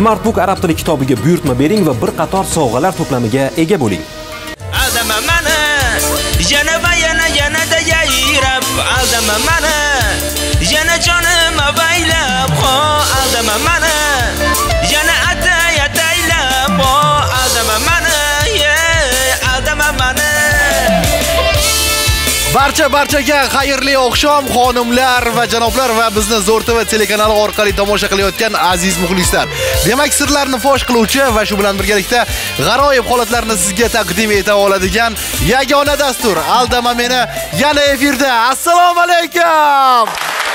Smartbook arab tili kitobiga buyurtma bering va bir qator sovg'alar to'plamiga ega bo'ling. Aldama mani, yana va yana-da yayrab, aldama mani, yana jonim avaylab, aldama mani, yana ataylab, aldama mani, aldama mani. Barchaga xayrli oqshom xonimlar va janoblar va bizni Zo'r TV telekanali orqali tomosha qilayotgan aziz muxlislar. Demak, sirlarni fosh qiluvchi va shu bilan birgalikda g'aroyib holatlarni sizga taqdim eta oladigan yagona dastur Aldama meni yana efirda. Assalomu alaykum.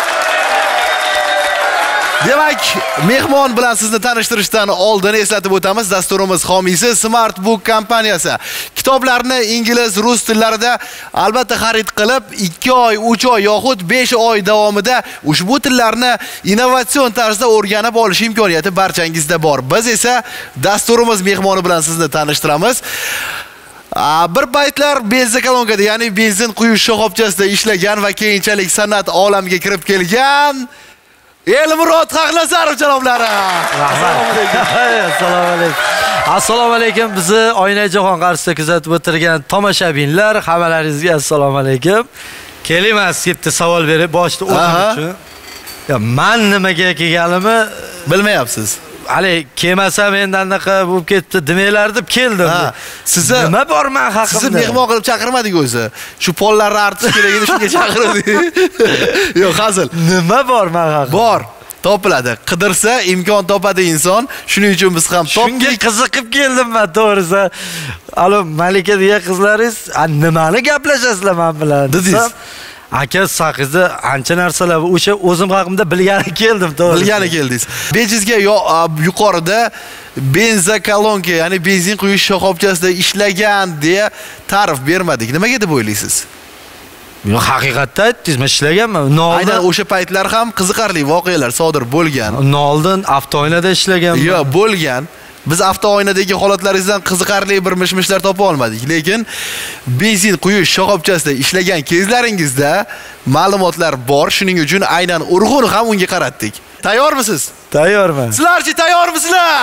Demak, mehmon bilan sizni tanishtirishdan oldin eslatib o'tamiz, dasturimiz homiysi Smartbook kompaniyasi. Kitoblarni ingliz, rus tillarida albatta xarid qilib, 2 oy, 3 oy yoxud 5 oy davomida ushbu tillarni innovatsion tarzda o'rganib olish imkoniyati barchangizda bor. Biz esa dasturimiz mehmoni bilan sizni tanishtiramiz. Bir paytlar benzin kolonkada, ya'ni benzin quyish shoxobchasida ishlagan va keyinchalik san'at olamiga kirib kelgan Elmurod Xaqnazarov janoblari. Assalomu alaykum. Assalomu alaykum. Bizni Oyna jahon qarshisida kuzatib o'tirgan tomoshabinlar, hammalaringizga assalomu alaykum. Kelimas bitta savol berib boshda o'zim uchun. Ya, men nimaga kelganimni bilmayapsiz. Hali kelmasam endi anaqa bo'lib ketdi demanglar deb keldim. Sizni nima bor men haqimda? Sizni mehmon qilib chaqirmadik o'zi. Shu pollarni artish kerakini shunga chaqirdik. Yo'q, hazil. Nima bor men haqimda? Bor. Topiladi. Qidirsa imkon topadi inson. Shuning uchun biz ham topdik. Shunga qiziqib keldim men to'g'risi. Alo, Malika degan qizlaringiz, nimani gaplashasizlar men bilan? Dedingiz. Aka saqizda ancha narsalar o'sha o'zim haqimda bilgani keldim, to'g'ri. Bilgani keldingiz. Bejizga yuqorida benza kolonka, ya'ni benzin quyish shoxobchasida ishlagan deya ta'rif bermadik. Nimaga deb o'ylaysiz? Yo'q, haqiqatda aytdingiz, men ishlaganman. Aynan o'sha paytlar ham qiziqarli voqealar sodir bo'lgan. Oldin avtooynada ishlaganman. Yo'q, bo'lgan. Biz avtooynadagi holatlaringizdan qiziqarli bir mishmishlar topa olmadik, lekin benzin quyish shoxobchasida ishlagan kezlaringizda ma'lumotlar bor. Shuning uchun aynan urg'un ham unga qaratdik. Tayyormisiz? Tayyorman. Sizlarchi tayyormisizlar?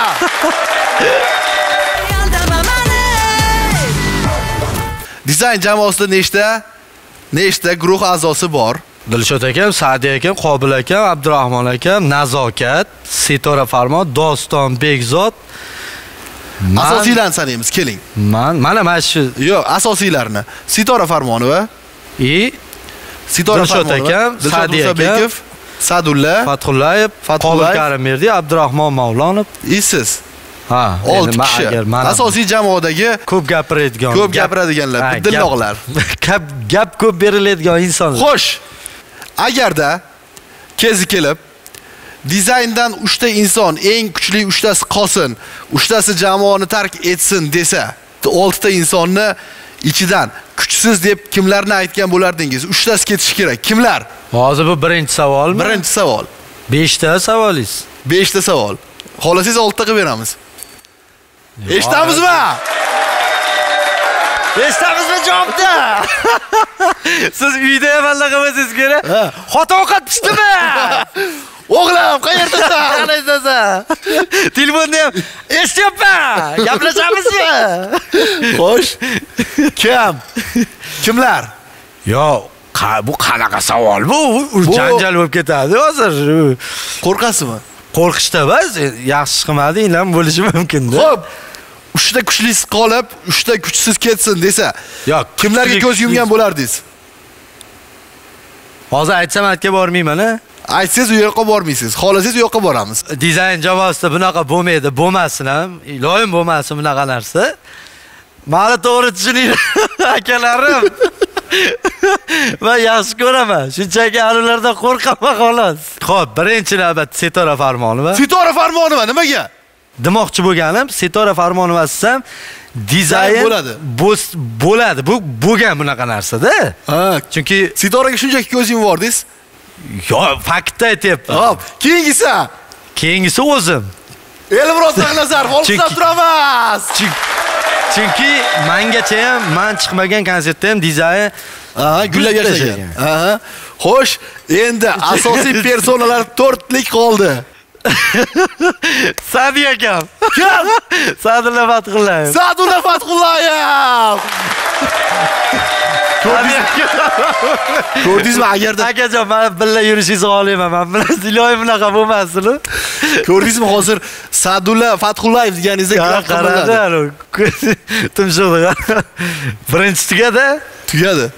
Dizayn jamoasida nechta guruh a'zosi bor? Dilshod akam, Sa'diy akam, Qobil akam, Abdurahmon akam, Nazokat, Sitora Farmon, Doston Bekzod. Asosiylarni sanaymiz, keling. Mana shu. Yo'q, asosiylarni. Sitora Farmonova, Sitora Farmonova, Sa'diy akam, Sadulla, Fathullayev, Qobil Karimberdiyev, Abdurahmon Mavlonov. Siz. Ha, 6 kishi. Asosiy jamoadagi ko'p gapiradiganlar, dilloqlar. Gap ko'p beriladigan insonlar. Xo'sh, agarda kezi kelib dizayndan 3 ta inson eng kuchli 3 tasi qolsin, 3 tasi jamoani tark etsin desa, 6 ta insonni ichidan kuchsiz deb kimlarni aytgan bo'lardingiz? 3 tasi ketishi kerak. Kimlar? Hozir bu birinchi savolmi? Birinchi savol. 5 ta savolingiz. 5 ta savol. Xolasangiz 6 ta qilib beramiz. Eshitamizmi? Eshitamizmi javobni? Siz uyda ham allaqamasangiz kerak. Xota ovqat pishdimi? O'g'lim, qayerdasan? Qalaydasan? Telefonni ham eshityapman. Gaplashamizmi? Xo'sh. Kimlar? Yo'q, bu qanaqa savol bu? Janjal bo'lib ketadi hozir. Qo'rqasizmi? Qo'rqishda emas, yaxshi qilmadinglar bo'lishi mumkin-da. Xo'p. 3 ta kuchlisiz qolib, 3 ta kuchsiz ketsin desa, yo'q, kimlarga ko'z yumgan bo'lardingiz? Hozir aytsam aytga bormayman-a? Aytsangiz u yoqqa bormaysiz. Xolasangiz u yoqqa boramiz. Dizayn jamoasida bunaqa bo'lmaydi, bo'lmasin ham. Iloyim bo'lmasin bunaqa narsa. Meni to'g'ri tushuninglar, akalarim. Men yaxshi ko'raman. Shunchaki ulardan qo'rqaman xolos. Xo'p, birinchi navbat Sitora Farmonova. Sitora Farmonova nimaga? Demoqchi bo'lganim, Sitora Farmonova sizam dizayn bo'ladi. Bu bo'lgan bunaqa narsa-da. Ha, chunki Sitoraga shunchaki ko'z yumib bordingiz. Yo'q, faktni aytyapman. Hop, keyingisi o'zim. Elmurod Xaqnazarov olqishlab turamiz. Chunki mengacha ham men chiqmagan konsertda ham dizayn gullab yashagan. Xo'sh, endi asosiy personalar 4 lik qoldi. Sadi akam. Kim? Sadulla Fathullayev. Sadulla Fathullayev. Ko'rdingizmi agarda akajon men birga yurishingizni xohlayman. Men bilan iloyim bunaqa bo'lmasin. Ko'rdingizmi hozir Sadulla Fathullayev deganingizda qaradi. Tumshuqda. Birinchi tugadi.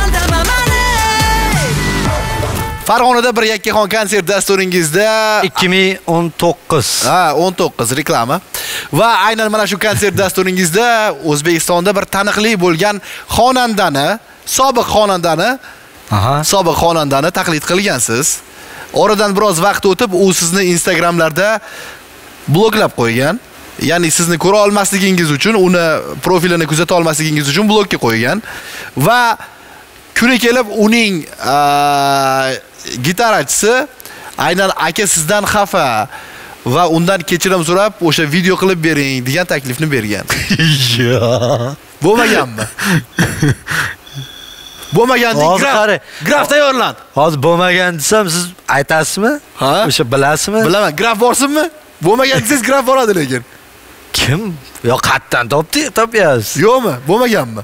Farg'onada bir yakkaxon konsert dasturingizda 2019. Ha, 19 reklama. Va aynan mana shu konsert dasturingizda O'zbekistonda bir taniqli bo'lgan xonandani, sobiq xonandani taqlid qilgansiz. Oradan biroz vaqt o'tib, u sizni Instagramlarda bloklab qo'ygan. Ya'ni sizni ko'ra olmasligingiz uchun, uni profilini kuzata olmasligingiz uchun blokka qo'ygan va kuni kelib uning gitarachisi aynan aka sizdan xafa va undan kechirim so'rab o'sha video qilib bering degan taklifni bergan. Bo'lmaganmi? Bo'lmaganda graf tayyorlandi. Hozir bo'lmagan desam siz aytasizmi? O'sha bilasizmi? Bilaman. Graf borsinmi? Bo'lmagan desangiz graf boradi lekin. Kim? Yo, qayerdan topyapsiz? Yo'qmi? Bo'lmaganmi?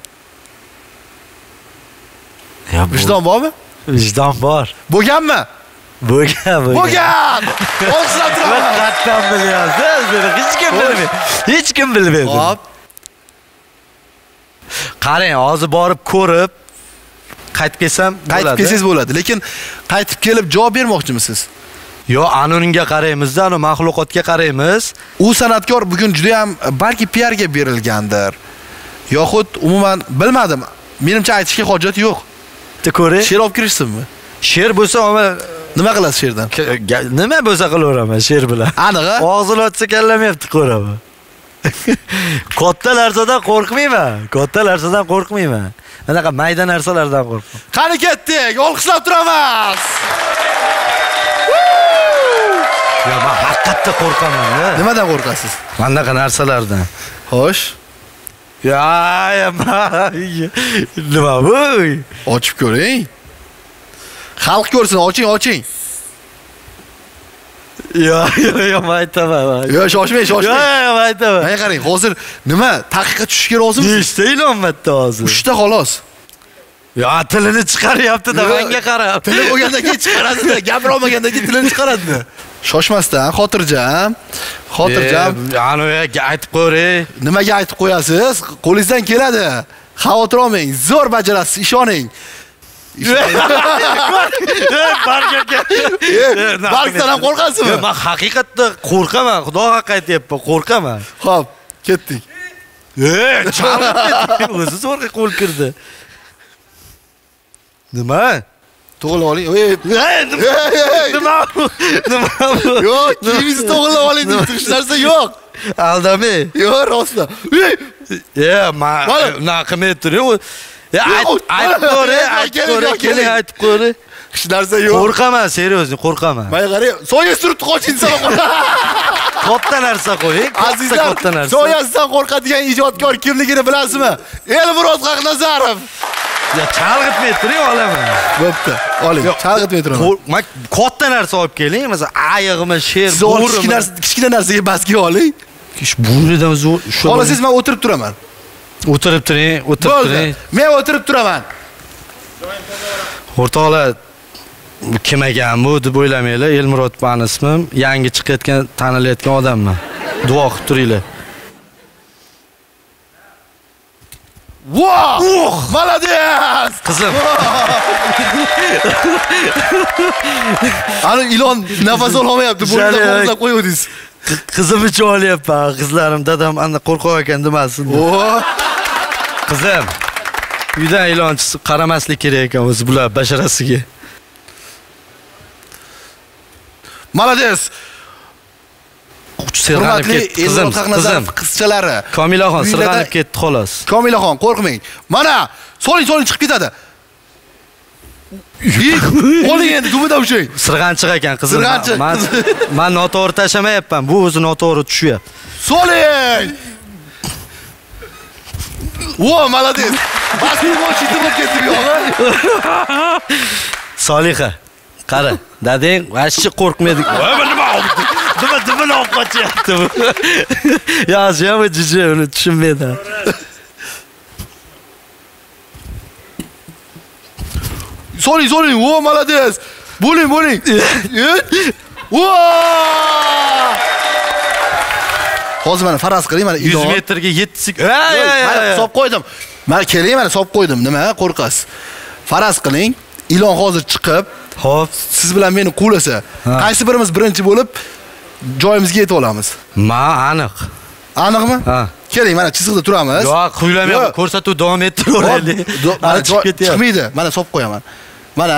Vijdon bormi? Vijdon bor. Bo'lganmi? Bo'lgan. Olsam turaman. Qayerdan bilyapsiz? Hech kim bilmaydi. Hop. Qarang, hozir borib ko'rib qaytib kelsam bo'ladi. Qaytib kelsangiz bo'ladi, lekin qaytib kelib javob bermoqchimisiz? Yo, anoninga qaraymiz-da, ana maxluqotga qaraymiz. U san'atkor bugun juda ham balki PRga berilgandir. Yoxud umuman bilmadim. Menimcha aytishga hojat yo'q. Ko'ring. She'r olib kirishsinmi? She'r bo'lsa, nima qilasiz she'rdan? Nima bo'lsa qilaveraman she'r bilan. Aniq-a? Og'zini ochsa kallamayapti ko'raman. Katta narsadan qo'rqmayman. Anaqa mayda narsalardan qo'rqaman. Qani ketdik, olqishlab turamiz. Ya, men haqiqatda qo'rqaman-da. Nimadan qo'rqasiz? Bunaqa narsalardan. Xo'sh. Nima bu? Ochib ko'ring. Xalq ko'rsin, oching. Yo, men aytaman. Yo, shoshmang. Yo, men aytaman. Mana qarang, hozir nima taqiqqa tushishga rozimisiz? Nechta ilonmatda hozir? 3 ta xolos. Yo, tilini chiqaryapti-da, menga qarab. Tili bo'lgandan keyin chiqaradi-da, gapira olmagandan keyin tilini chiqaradi-da. Shoshmasdan, xotirjam. Ani aytib qo'ying. Nimaga aytib qo'yasiz? Qo'lingizdan keladi. Xavotir olmang, zo'r bajarasiz, ishoning. Barkdan ham qo'rqasizmi? Men haqiqatda qo'rqaman, xudo haqqi aytyapman, qo'rqaman. Xo'p, ketdik. Chalib o'zi zo'rga qo'l kirdi. Nima? To'g'rilab oling. Nima bu? Yo'q, kimingizni to'g'rilab oling deb turishlar narsa yo'q. Aldamay. Yo'q, rostla. Men qilmay turing. Aytib qo'ying. Hech narsa yo'q. Qo'rqaman, seriozni qo'rqaman. Mana qarang, soya surib qo'yinsan. Katta narsa qo'ying. Azizlar, soyasidan qo'rqadigan ijodkor kimligini bilasizmi? Elmurod Haqnazarov. Ya, chalg'itmay turing, olaman. Bo'pti. Oling, chalg'itmay turaman. Men katta narsa olib keling, masalan, ayog'im, sher, bo'rim. Kichkina narsaga bas kelib oling. Ish bo'ridan zo'r. Xohlasangiz men o'tirib turaman. O'tirib turing. Men o'tirib turaman. O'rtoqlar, kim ekan bu deb o'ylamanglar. Elmurod meni ismim, yangi chiqayotgan, tanilayotgan odamman. Duo qilib turinglar. Wow! Молодец! Qizim. Ani ilon nafas olmayapti, bo'rida qo'zlab qo'yuvdingiz. Qizim uchun olyapman. Qizlarim, dadam ana qo'rqoq ekan demasin. Qizim. Uydan ilonchisi qaramaslik kerak ekan o'zi bular basharasiga. Молодец! Hurmatli Elmurod Haqnazarov qizchalari. Komilaxon sirg'anib ketdi xolos. Komilaxon, qo'rqmang. Mana, soling chiqib ketadi. Oling endi dumida ushing. Sirg'anchiq ekan qizim. Men noto'g'ri tashamayapman. Bu o'zi noto'g'ri tushyapti. Soling! Молодец! Basketbolchi bo'lib ketib yo'g'i. Solixa, qara, dadang vashchi qo'rqmaydi. Nima oldi? Dibini olib qochyapti bu. Yaxshi, ham jiji uni tushunmaydi. Soling. O, молодец. Bo'ling. Hozir mana faraz qiling, mana 100 metrga 7 Mana hisob qo'ydim. Mana keling, mana hisob qo'ydim. Nima qo'rqasiz? Faraz qiling. Ilon hozir chiqib, Xo'p, siz bilan meni quvlasa, qaysi birimiz birinchi bo'lib joyimizga yetib olamiz? Aniq. Aniqmi? Ha. Keling, mana chiziqda turamiz. Yo'q, quylamayapman. Ko'rsatuv davom ettiraveraylik. Mana chiqmaydi. Mana hisob qo'yaman. Mana.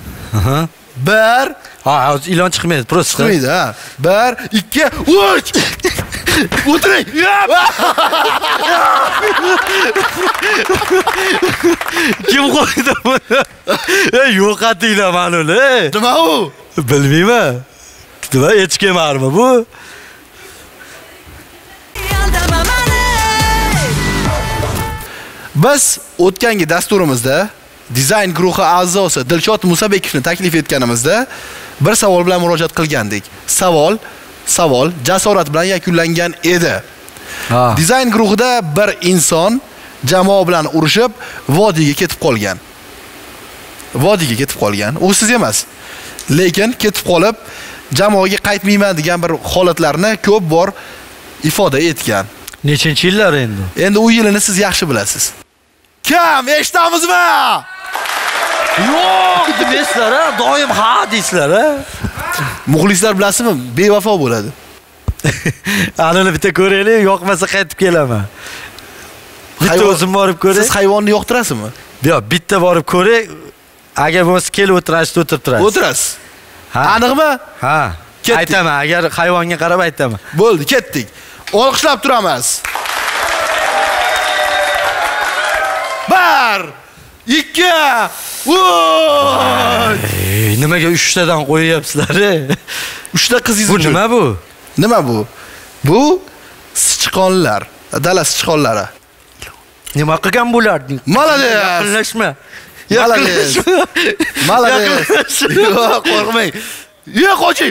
1 hozir ilon chiqmaydi, prosta. Chiqmaydi, ha. 1 2 3 O'tiring. Kim qo'ydi buni? Yo'qotinglar mana uni. Nima u? Bilmayman. Nima echkemarmi bu? Biz o'tgangi dasturimizda dizayn guruhi a'zosi Dilshod Musabekovni taklif etganimizda bir savol bilan murojaat qilgandik. Savol jasorat bilan yakunlangan edi. Dizayn guruhida bir inson jamoa bilan urushib vodiyga ketib qolgan. U siz emas. Lekin ketib qolib jamoaga qaytmayman degan bir holatlarni ko'p bor ifoda etgan. Nechinchi yillar endi? Endi u yilini siz yaxshi bilasiz. Kim? Eshitamizmi? Yo'q, deysizlar, doim ha deysizlar. Muxlislar bilasizmi? Bevafo bo'ladi. Anini bitta ko'raylik, yoqmasa qaytib kelaman. Bitta o'zim borib ko'ray. Siz hayvonni yoqtirasizmi? Yo'q, bitta borib ko'ray. Agar bo'lmasa kelib o'tirasiz, o'tirib turasiz. O'tirasiz. Aniqmi? Ha. Aytaman, agar hayvonga qarab aytaman. Bo'ldi, ketdik. Olqishlab turamiz. 1 2 Nimaga 3 tadan qo'yapsizlar? 3 ta qizingiz Bu nima bu? Nima bu? Bu sichqonlar, dala sichqonlari. Nima qilgan bo'larding? Molodez. Yaqinlashma. Molodez. Yo'q, qo'rqmang. Qoching.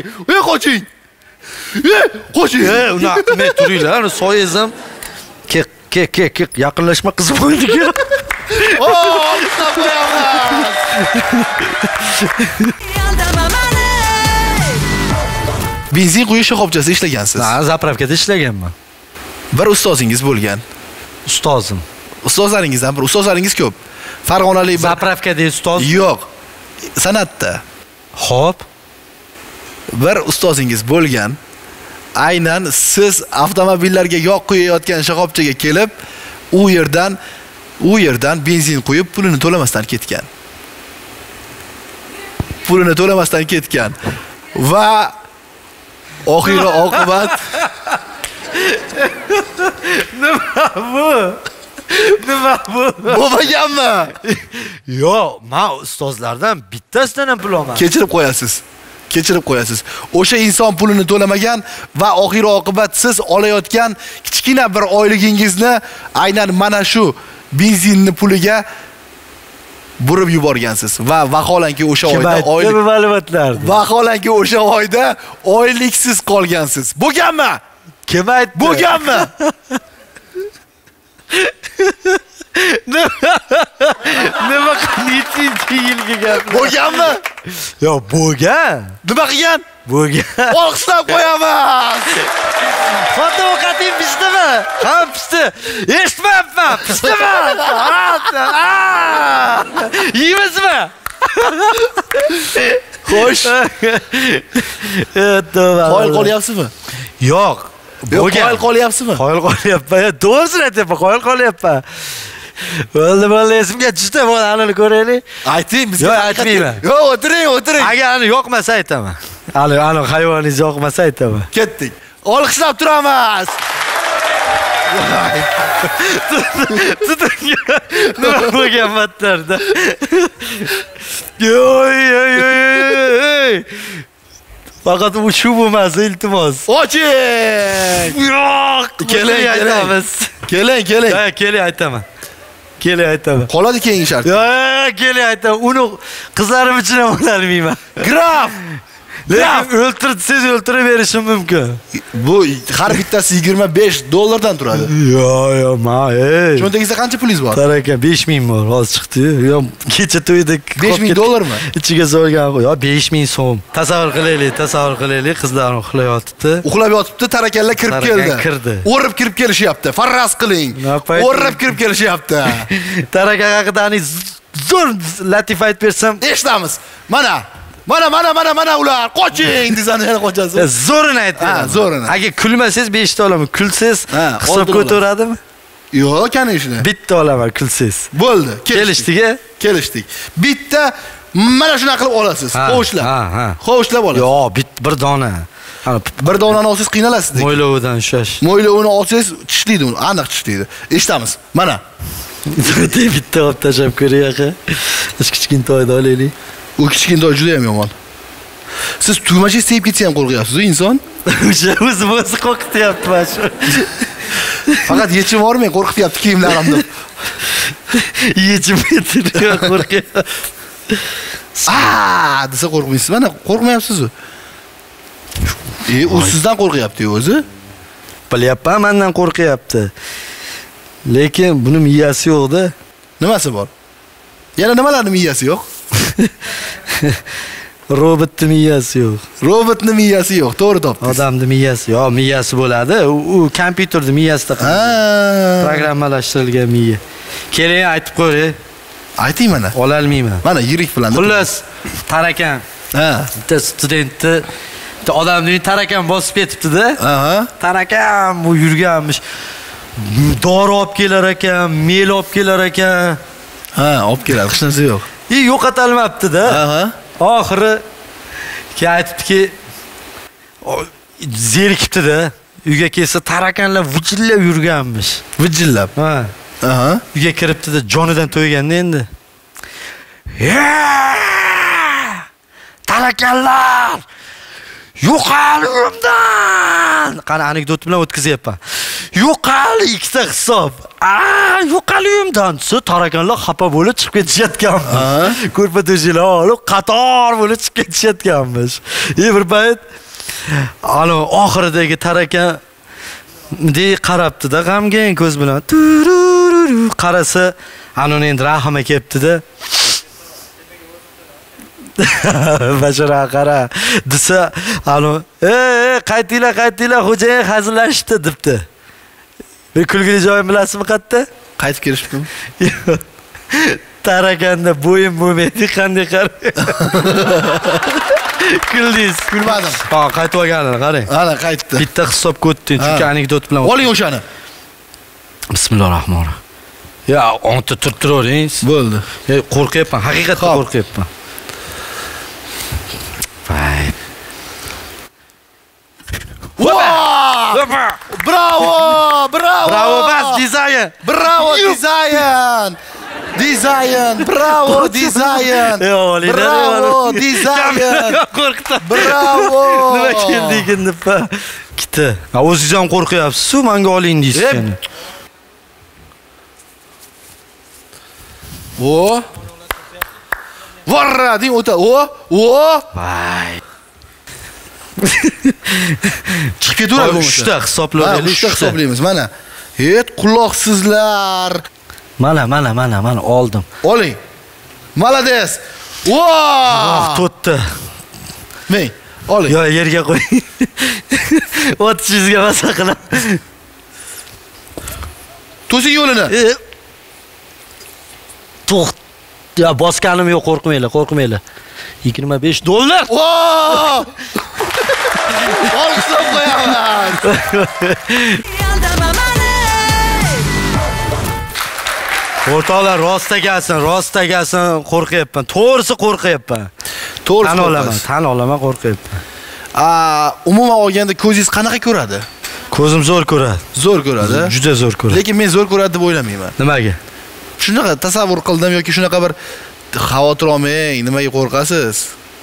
Qoching. Uni qilmay turinglar, soyingiz ham Kek, yaqinlashma qizib qo'ydik. Olqishlab qo'yamiz. Benzin quyish shoxobchasida ishlagansiz. Ha, zapravkada ishlaganman. Bir ustozingiz bo'lgan. Ustozim. Ustozlaringizdan bir ustozlaringiz ko'p. Farg'onalik zapravkada ustoz? Yo'q. San'atda. Xo'p. Bir ustozingiz bo'lgan. Aynan siz avtomobillarga yog' quyayotgan shoxobchaga kelib, u yerdan benzin quyib, pulini to'lamasdan ketgan. Va oxiri oqibat Nima bu? Bo'lmaganmi? Yo'q, men ustozlardan bittasidan ham pul olmadim. Kechirib qo'yasiz. O'sha inson pulini to'lamagan va oxiri oqibat siz olayotgan kichkina bir oyligingizni aynan mana shu benzinni puliga burib yuborgansiz va vaholanki o'sha oyda oyliksiz qolgansiz. Bo'lganmi? Kim aytdi? Bo'lganmi? Nima qildi yilga gap? Bo'lganmi? Yo'q, bo'lgan. Nima qilgan? Bo'lgan. Olqishlab qo'yamiz. Fotoqating pishdimi? Ha, pishdi. Eshitmayapman. Pishdimi? Yeymizmi? Xo'sh. Qoyil qolyapsizmi? Yo'q. Qoyil qolyapsizmi? Qoyil qolyapman. To'g'risini aytyapman, qoyil qolyapman. Bo'ldi, esimga tushdi, mana anini ko'raylik. Ayting bizga. Yo'q, aytmayman. Yo'q, o'tiring. Agar ani yoqmasa aytaman. Ani hayvoningiz yoqmasa aytaman. Ketdik. Olqishlab turamiz. Nima bo'lgan matlarda? Yo'y. Faqat u shu bo'lmasa, iltimos. Oching. Yo'q, keling aytamiz. Keling. Ha, keling aytaman. Qoladi keyingi shart. Yo'q, keling aytaman. Uni qizlarim uchun ham olmayman. Graf. Lekin o'ltirsangiz o'ltirib berishim mumkin. Bu har bittasi $25 dan turadi. Yo, ma, Cho'ntagingizda qancha pulingiz bor? Taraka 5000 bor, hozir chiqdi. Yo, kecha to'yda $5000 mi? ichiga solgan. Yo, 5000 so'm. Tasavvur qilaylik, qizlarni uxlayotibdi. Uxlab yotibdi, tarakanlar kirib keldi. O'rib kirib kelishyapti. Farraz qiling. O'rib kirib kelishyapti. Taraka haqida zo'r latif aytib bersam, eshitamiz. Mana ular qoching desam yana qochasiz. Zo'rini aytdim. Ha, zo'rini. Agar kulmasangiz 5 ta olaman, kulsangiz hisobga o'tiradimi? Yo'q, qani ishni. Bitta olaman, kulsangiz. Bo'ldi, kelishdik. Bitta mana shunaqa qilib olasiz. Qo'shlab olasiz. Yo'q, bir dona. Bir donani olsangiz qiynalasiz. Mo'ylovidan ushlash. Mo'ylovini olsangiz tishlaydi uni, aniq tishlaydi. Eshitamiz. Mana. Bitta olib tashlab ko'ring aka. Kichkina to'yda olaylik. U kichkina to'y juda ham yomon. Siz tugmachi sevib ketsa ham qo'rqyapsiz-ku inson. O'zi qo'rqityapti mana shu. Faqat yechim bormay qo'rqityapti kiyimlarimni. Yechim yetirib qo'rqyapti. Desa qo'rqmaysiz. Mana qo'rqmayapsiz-ku. U sizdan qo'rqyapti o'zi. Bilyapman, mendan qo'rqyapti. Lekin buni miyasi yo'q-da. Nimasi bor? Yana nimalarning miyasi yo'q? Robotning miyasi yo'q. Robotning miyasi yo'q, to'g'ri topdingiz. Odamning miyasi, miyasi bo'ladi. U kompyuterning miyasida programmalashtirilgan miya. Keling, aytib qo'ying. Ayting mana. Ola olmayman. Mana yirik bilan. Xullas, tarakan. Bitta studentni odamning tarakan bosib ketibdi-da. Tarakan bu yurganmish. Dori olib kelar ekan, mel olib kelar ekan. Olib keladi, hech narsa yo'q. Yo'qotilmabdi-da. Oxiri aytibdiki, zerikibdi-da. Uyga kelsa tarakanlar vijillab yurganmish. Vijillab. Uyga kiribdi-da, jonidan to'yganda endi. Tarakanlar! Yo'qol uyimdan! Qani anekdot bilan o'tkazyapman. Yo'qol ikkita hisob. Yo'qol uyimdan. Siz tarakanlar xafa bo'lib chiqib ketishayotganmiz. Ko'rpa to'shilar olib qator bo'lib chiqib ketishayotganmiz. Bir payt oxiridagi tarakan qarabdi-da, g'amgin ko'z bilan. Qarasa, uni endi rahima kelibdi-da. Bashara qara desa, qaytinglar, xo'jayin hazillashibdi debdi. Kulgili joyim bilasizmi qayerda? Qaytib kelishibdimi? Tarakanda bo'yim bo'lmaydi, qanday qarang. Kuldingiz. Kulmadim. Qaytib olganlar, qarang. Ana qaytdi. Bitta hisobga o'tding, chunki anekdot bilan. Oling o'shani. Bismillahirrohmanirrohim. O'nta turtiravering. Bo'ldi. Qo'rqyapman, haqiqatdan qo'rqyapman. Vay. Bravo! Bravo, bas dizayn. Bravo dizayn. Bravo dizayn. Bravo dizayn. Qo'rqdim. Bravo. Nima keldigini pa. Kiti. O'zingiz ham qo'rqyapsiz-ku, menga oling deysiz. Varra deng o'ta. Vay. Chiqib ketaveradi bu. 3 ta hisoblaylik. 3 ta hisoblaymiz. Mana. Quloqsizlar. Mana oldim. Oling. Malades. To'rtta. Men, oling. Yo, yerga qo'ying. O'tishingizga maza qilaman. To'sing yo'lini. To'xt. Ya bosganim yo'q, qo'rqmanglar. $25. Olishib qo'yaman. O'rtoqlar, rost egasin, qo'rqyapman. To'g'risi qo'rqyapman. Tan olaman, qo'rqyapman. Umuman olganda ko'zingiz qanaqa ko'radi? Ko'zim zo'r ko'radi. Juda zo'r ko'radi. Lekin men zo'r ko'radi deb o'ylamayman. Nimaga? Shunaqa tasavvur qildim yoki shunaqa bir xavotir olmang, nimaga qo'rqasiz?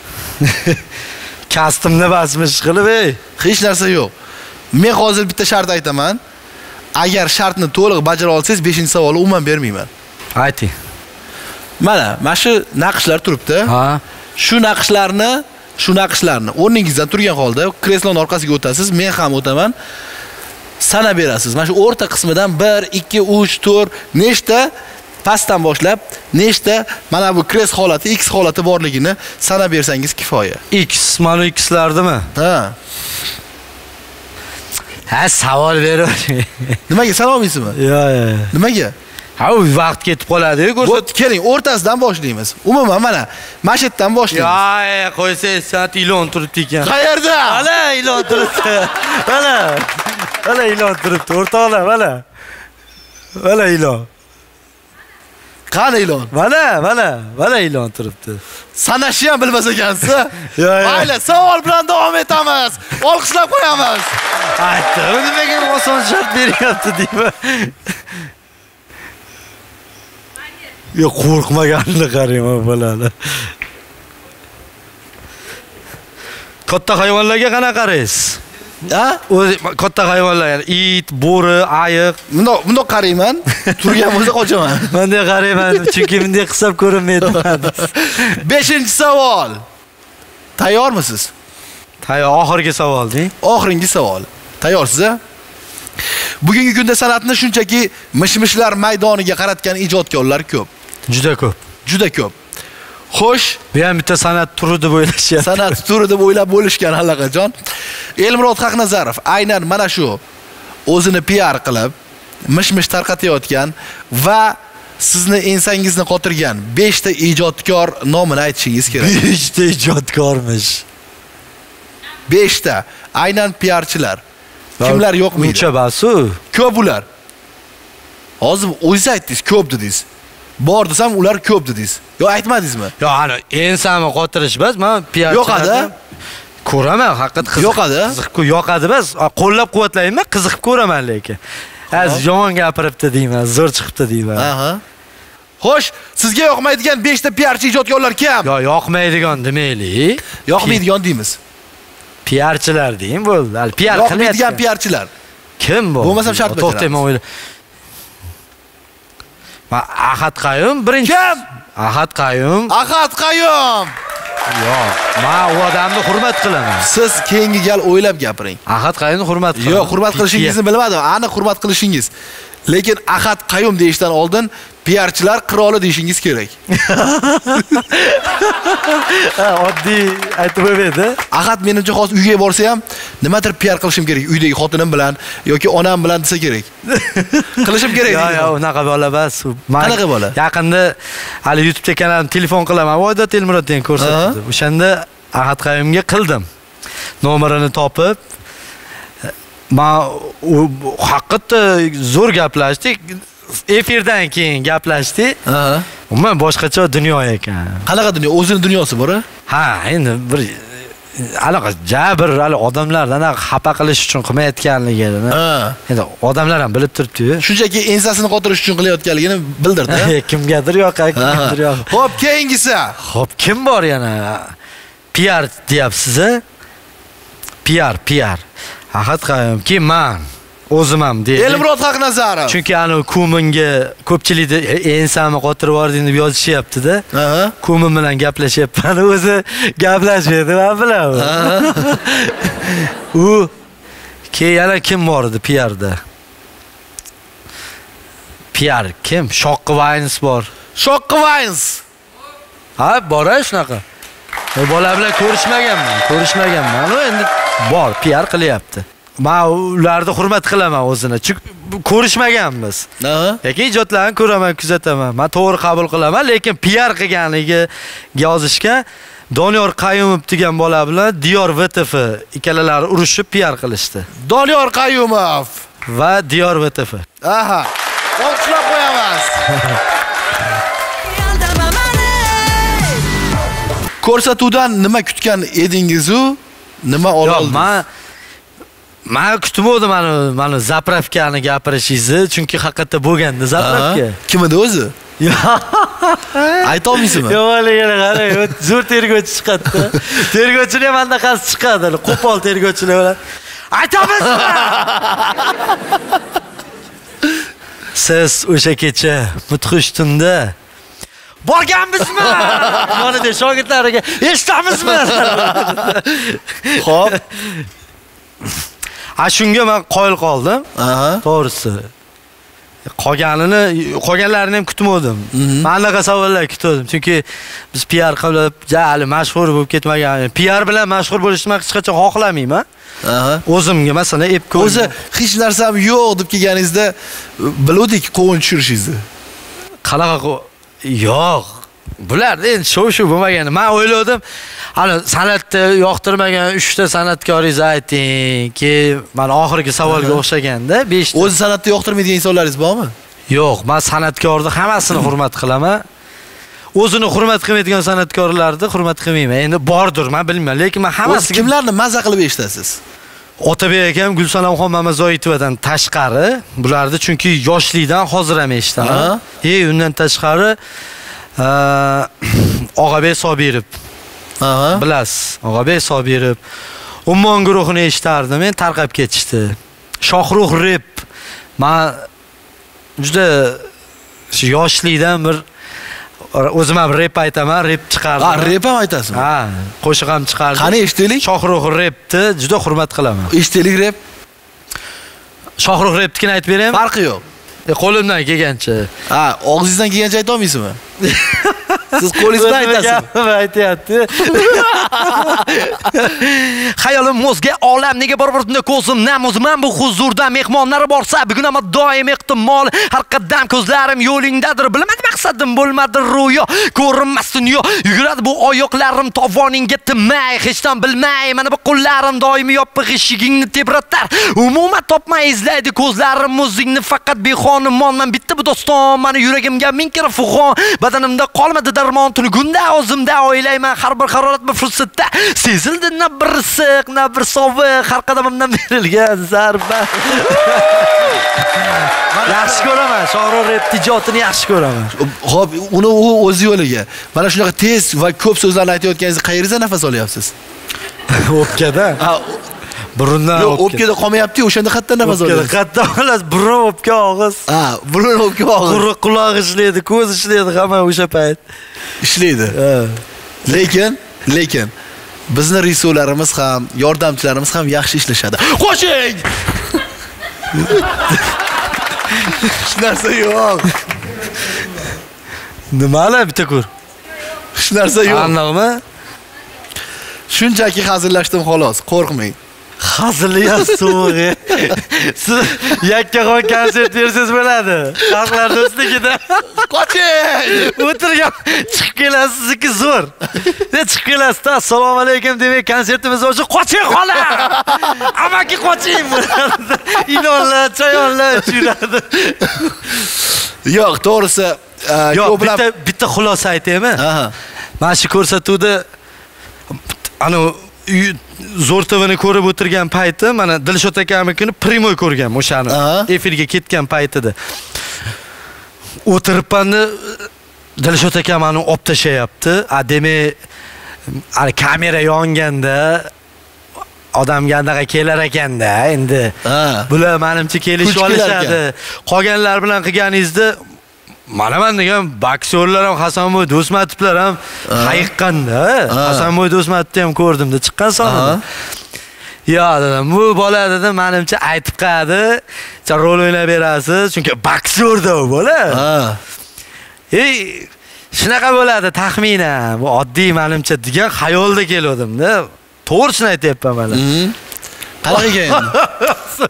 Kastimni basmish qilib, hech narsa yo'q. Men hozir bitta shart aytaman. Agar shartni to'liq bajara olsangiz, 5-savolni umuman bermayman. Ayting. Mana shu naqshlar turibdi. Ha. Shu naqshlarni shu naqshlarni o'rningizdan turgan holda kresloning orqasiga o'tasiz, men ham o'taman. Sanab berasiz. Mana shu o'rta qismidan 1, 2, 3, 4 nechta pastdan boshlab nechta mana bu kres holati, X holati borligini sanab bersangiz kifoya. X, mana X'lardimi? Ha. Ha, savol beravering. Nimaga sana olmaysizmi? Yo'q. Nimaga? Ha, vaqt ketib qoladi-ku, ko'rsat. Keling, o'rtasidan boshlaymiz. Umuman mana mashetdan boshlaymiz. Yo'q, qo'ysangiz, soat ilon turibdi ekan. Qayerda? Mana ilon turibdi. Mana ilon turibdi, o'rtoqlar, mana ilon. Qani ilon? Mana ilon turibdi. Sanashni ham bilmas ekansiz. Yo'q. Mayli, savol bilan davom etamiz. Olqishlab qo'yamiz. Aytdim, nimaga oson shart beryapti deyman. Yo'q, qo'rqmaganini qarang, bolalar. Katta hayvonlarga qanaqa qaraysiz? Ha? O'zi katta hayvonlar, ya'ni it, bo'ri, ayiq. Bundoq qarayman, turgan bo'lsa qochaman. Bunday qarayman, chunki bunday hisob ko'rinmaydi. 5-savol. Tayyormisiz? Tayyor, oxirgi savol-ding. Oxirgi savol. Tayyorsiz-a? Bugungi kunda san'atni shunchaki mishmishlar maydoniga qaratgan ijodkorlar ko'p. Juda ko'p. Juda ko'p. Xo'sh, Bu ham bitta san'at turi deb o'ylashyapti. san'at turi deb o'ylab bo'lishgan allaqachon. Elmurod Haqnazarov aynan mana shu o'zini PR qilib, mishmish tarqatayotgan va sizni ensangizni qotirgan 5 ta ijodkor nomini aytishingiz kerak. 5 ta ijodkormish. 5 ta aynan PRchilar. Kimlar yo'qmi? Uncha basu. Ko'p ular. Hozir o'zingiz aytdingiz, ko'p dedingiz. Bor desam ular ko'p dedingiz. Yo aytmadingizmi? Yo, ana ensamni qotirish bas, men PR yo'qadi. Ko'raman, haqiqat qiziq. Yo'qadi. Yo'qadi bas, qo'llab-quvvatlayman, qiziqib ko'raman lekin. Az yomon gapiribdi deyman, zo'r chiqibdi deyman. Aha. Xo'sh, sizga yoqmaydigan 5 ta PRchi ijodkorlar kim? Yo, yoqmaydigan demaylik. Yoqmaydigan deymiz. PRchilar deyim bo'ldi. Hali PR yoqmaydigan PRchilar. Kim bu? Bo'lmasam shart bajaramiz. To'xtayman o'yla. Ahad Qayum birinchi. Kim? Ahad Qayum. Ahad Qayum. Yo'q, men u odamni hurmat qilaman. Siz keyingi gal o'ylab gapiring. Ahad Qayumni hurmat qilaman. Yo'q, hurmat qilishingizni bilmadim. Aniq hurmat qilishingiz. Lekin Ahad Qayum deyishdan oldin PRchilar qiroli deyishingiz kerak. Oddiy aytib qo'ymaydi. Ahad menimcha hozir uyga borsa ham nimadir PR qilishim kerak. Uydagi xotinim bilan yoki onam bilan desa kerak. Qilishim kerak. Yo'q, unaqa bola bas. Qanaqa bola? Yaqinda hali YouTube'da kanalimni telefon qilaman. Voyda Elmuroddan ko'rsatdi. O'shanda Ahad Qayumga qildim. Nomerini topib men haqiqatda zo'r gaplashdik. Efirdan keyin gaplashdik. Umuman boshqacha dunyo ekan. Qanaqa dunyo? O'zining dunyosi bor-a? Ha, endi bir jabr odamlardan xafa qilish uchun qilmayotganligini. Endi odamlar ham bilib turibdi-ku. Shunchaki ensasini qotirish uchun qilayotganligini bildirdi. Kimgadir kimgadir yo'q. Xo'p, keyingisi. Xo'p, kim bor yana? PR deyapsiz-a? PR. Ahad Qayum, kim men? O'zim ham deydi. Elmurod Haqnazarov. Chunki ana kuminga ko'pchilikda ensamni qotirib yubording deb yozishyapti-da. Kumin bilan gaplashyapman. O'zi gaplashmaydi, men bilaman. U yana kim bor edi PRda? PR kim? Shoqqi Vines bor. Shoqqi Vines. Ha, bor-a shunaqa. Bola bilan ko'rishmaganman. Endi bor, PR qilyapti. Men ularni hurmat qilaman o'zini. Chunki ko'rishmaganmiz. Lekin ijodlarni ko'raman, kuzataman. Men to'g'ri qabul qilaman, lekin PR qilganligi yozishga Doniyor Qayumov degan bola bilan Diyor VTF ikkalalari urushib PR qilishdi. Doniyor Qayumov va Diyor VTF. Aha. Olqishlab qo'yamiz. Ko'rsatuvdan nima kutgan edingiz-u? Nima oldingiz? Men kutmadim mana zapravkani gapirishingizni, chunki haqiqatda bo'lganda zapravka. Kim edi o'zi? Ayta olmaysizmi? Yo'q, qarang, zo'r tergovchi chiqadi. Tergovchilar ham anaqasi chiqadi, qo'pol tergovchilar bilan. Aytamizmi? Siz o'sha kecha mudhish tunda Borganmizmi? Mana de shogirdlariga eshitamizmi? Xo'p. Shunga men qoyil qoldim. To'g'risi. Qolganlarini ham kutmadim. Men anaqa savollar kutdim. Chunki biz PR qilib, jali mashhur bo'lib ketmagan. PR bilan mashhur bo'lishni hech qachon xohlamayman. O'zimga masalan o'zi hech narsam yo'q deb kelganingizda bildik qovun tushirishingizni. Qanaqa yo'q. Bularda endi shu bo'lmagan. Men o'yladim, ana san'atni yoqtirmagan 3 ta san'atkoringiz ayting, keyin mana oxirgi savolga o'xshaganda 5 ta. O'zi san'atni yoqtirmaydigan insonlaringiz bormi? Yo'q, men san'atkorni hammasini hurmat qilaman. O'zini hurmat qilmaydigan san'atkorlarni hurmat qilmayman. Endi bordir, men bilmayman, lekin men hammasiga kimlarni maza qilib eshitasiz? Otabek akam, Gulsanamxon Mamazoitovadan tashqari, bularni chunki yoshlikdan hozir ham eshitaman. Undan tashqari Og'abek Sobirov. Bilasiz, Og'abek Sobirov. Ummon guruhini eshitardim, men tarqab ketishdi. Shohruh Rep. Men juda yoshlikdan bir o'zim ham rep aytaman, rep chiqardim. Rep ham aytasizmi? Qo'shiq ham chiqardim. Qani eshitaylik? Shohruh Repni juda hurmat qilaman. Eshitaylik rep. Shohruh Repnikini aytib beraymi? Farqi yo'q. Qo'limdan kelgancha. Og'zingizdan kelgancha ayta olmaysizmi? Siz qo'lingiz bilan aytasizmi? Aytyapti. Xayolim o'zga olam, nega baribir tunda ko'zim nam o'zman bu huzurda mehmonlar borsa, bugun ham doim ehtimol har qadam ko'zlarim yo'lingdadir. Bilmadim maqsadim bo'lmadi ro'yo, ko'rinmas dunyo. Yuguradi bu oyoqlarim tovoningga timay, hechdan bilmay, mana bu qo'llarim doim yopiq eshigingni tebratar. Umuman topmay izlaydi ko'zlarim o'zingni faqat behonimon. Men bitta bu doston, meni yuragimga ming kira fug'on, badanimda qolmadi darmon, tunugunda o'zimda o'ylayman har bir harorat bir fursatda sezildi na bir siq, na bir sovuq, har qadamimdan berilgan zarba. Yaxshi ko'raman, Shohruh Rep ijodini yaxshi ko'raman. Xo'p, uni o'z yo'liga. Mana shunaqa tez va ko'p so'zlarni aytayotganingizda qayeringizdan nafas olyapsiz? O'pkada. Burundan yo'q, o'pkada qolmayapti, o'shanda qayerdan nafas olyapsiz? Qayerdan olasiz? Burun, o'pka, og'iz. Burun, o'pka, og'iz. Quloq ishlaydi, ko'z ishlaydi, hamma o'sha payt ishlaydi. Lekin bizni rejissyorlarimiz ham, yordamchilarimiz ham yaxshi ishlashadi. Qo'shing! Hech narsa yo'q. Nimalar bitta ko'r? Hech narsa yo'q. Aniqmi? Shunchaki hazillashdim xolos, qo'rqmang. Hazillayapsiz so'g'i. Siz yakkaxon konsert bersangiz bo'ladi. Xalqlar do'stligida. Qoching! O'tirgan chiqib kelasiz, sizniki zo'r. Chiqib kelasiz, assalomu alaykum demak konsertimiz uchun qoching xola. Amaki qoching. Ilonlar, chayonlar yuradi. Yo'q, to'g'risi, ko'plab bitta xulosa aytaymi? Mana shu ko'rsatuvda ana Zo'rtovani ko'rib o'tirgan payti, mana Dilshod akamnikini primoy ko'rgan o'shani. Efirga ketgan paytida. O'tiribman, Dilshod akam meni olib tashayapti. Demak, kamera yonganda odamga anaqa kelar ekanda, endi bular menimcha kelishib olishadi. Qolganlar bilan qilganingizda Mana degan boksyorlar ham Hasanboy Do'smatovlar ham hayiqqanda. Hasanboy Do'smatovni ham ko'rdimda chiqqan sonida. Yo dedim, bu bola dedim, menimcha aytib qadi, rol o'ynab berasiz, chunki boksyorda u bola. Shunaqa bo'ladi taxminan. Bu oddiy menimcha degan xayolda keldim-da. To'g'risini aytayapman mana. Qanaqa ekan?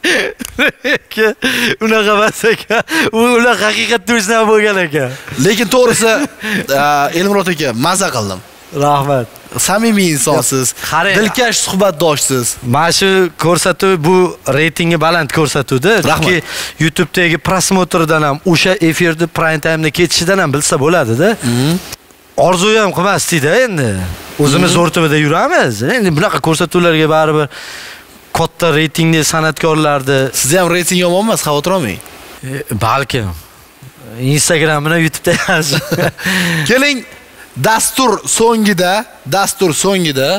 Unaqa emas ekan. Ular haqiqatda o'zlari bo'lgan ekan. Lekin to'g'risi, Elmurod aka, maza qildim. Rahmat. Samimiy insonsiz, dilkash suhbatdoshsiz. Mana shu ko'rsatuv bu reytingi baland ko'rsatuvdi. Chunki YouTube'dagi prosmotrdan ham, o'sha efirda prime time'da ketishidan ham bilsa bo'ladi-da. Orzu ham qilmasdi-da endi. O'zimiz o'rtada yuramiz. Endi bunaqa ko'rsatuvlarga baribir katta reytingli san'atkorlarni. Sizda ham reyting yomon emas, xavotir olmang. Balkim. Instagram bilan YouTube'da yaxshi. Keling, dastur so'ngida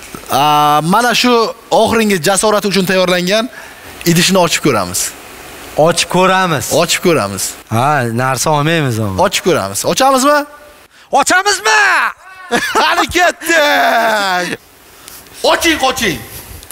mana shu oxirgi jasorati uchun tayyorlangan idishni ochib ko'ramiz. Ochib ko'ramiz. Ochib ko'ramiz. Ha, narsa olmaymiz ama. Ochib ko'ramiz. Ochamizmi? Ochamizmi? Qani ketdik. Oching.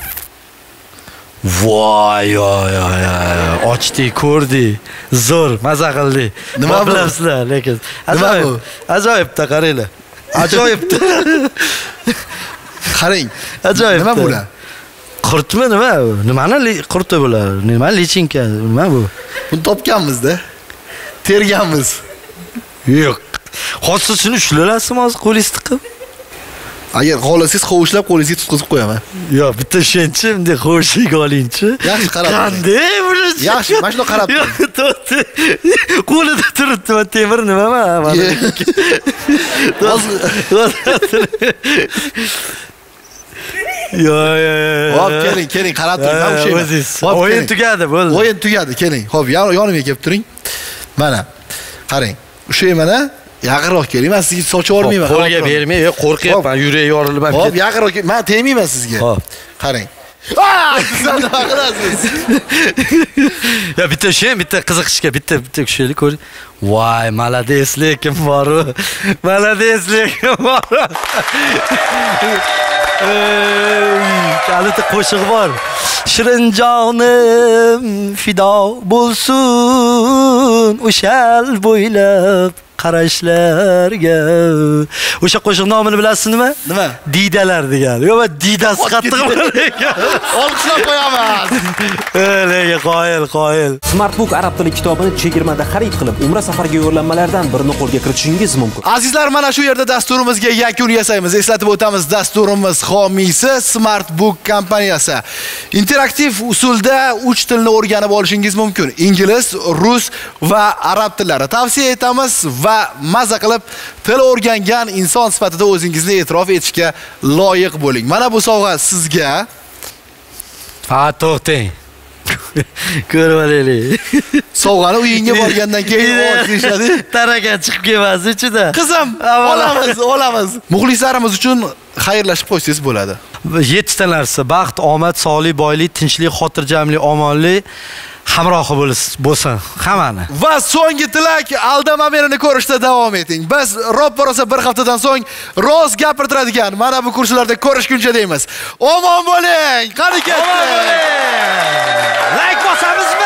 Voy, ochdik, ko'rdik. Zo'r, maza qildik. Nima bu? Bilasizlar, lekin Nima bu? ajoyibda qaranglar. Ajoyibda. Qarang. Ajoyib. Nima bular? Qurtmi nima bu? Nimani qurti bular? Nima lichinka? Nima bu? Buni topganmiz-da. Terganmiz. Yo'q. Hozir shuni ushlalasizmi hozir qo'lingiz tiqib? Agar xohlasangiz qo'shlab qo'lingizga tutqizib qo'yaman. Yo'q, bitta shenchi, bunday xo'shlik olingchi. Yaxshi qarab. Qanday buni? Yaxshi, mana shuni qarab. Qo'lida turibdi, va temir nima mana? Hop, keling, qarab turing. Mana shu. O'yin tugadi, bo'ldi. O'yin tugadi, keling. Hop, yonimga kelib turing. Mana. Qarang. O'sha mana yaqinroq keling. Men sizga sochib olmayman. Qo'lga bermay, qo'rqyapman, yurak yorilib ham ketdi. Hop, yaqinroq keling. Men tegmayman sizga. Hop. Qarang. Siz nima qilasiz? Ya bitta qiziqishga, bitta kushaylik ko'ring. Voy, malades lekin bor. Malades lekin bor. Kaliti qo'shiq bor. Shirin jonim fido bo'lsin o'shal bo'ylab qarashlarga. O'sha qo'shiq nomini bilasizmi? Nima? Didalar degan. Yo'q, didasi qattiq bor ekan. Olqishlab qo'yaman. Lekin qoyil. Smartbook arab tili kitobini chegirmada xarid qilib, umra safariga yo'llanmalardan birini qo'lga kiritishingiz mumkin. Azizlar, mana shu yerda dasturimizga yakun yasaymiz. Eslatib o'tamiz, dasturimiz homiysi Smartbook kompaniyasi. Interaktiv usulda 3 tilni o'rganib olishingiz mumkin. Ingliz, rus va arab tillari. Tavsiya etamiz va maza qilib til o'rgangan inson sifatida o'zingizni e'tirof etishga loyiq bo'ling. Mana bu sovg'a sizga. Ha, to'xtang. Ko'rib olaylik. Sovg'ani uyingga borgandan keyin olishadi. Taraka chiqib kelmas ichida. Qizim, olamiz. Muxlislarimiz uchun xayrlashib qo'ysangiz bo'ladi. 7 ta narsa: baxt, omad, sog'lik, boylik, tinchlik, xotirjamlik, omonlik hamrohi bo'lsin hammani. Va so'nggi tilak, aldama menini ko'rishda davom eting. Biz ro'porosa bir haftadan so'ng roz gapirtiradigan mana bu kurslarda ko'rishguncha deymiz. Omon bo'ling. Qani ketdi. Like bosamizmi?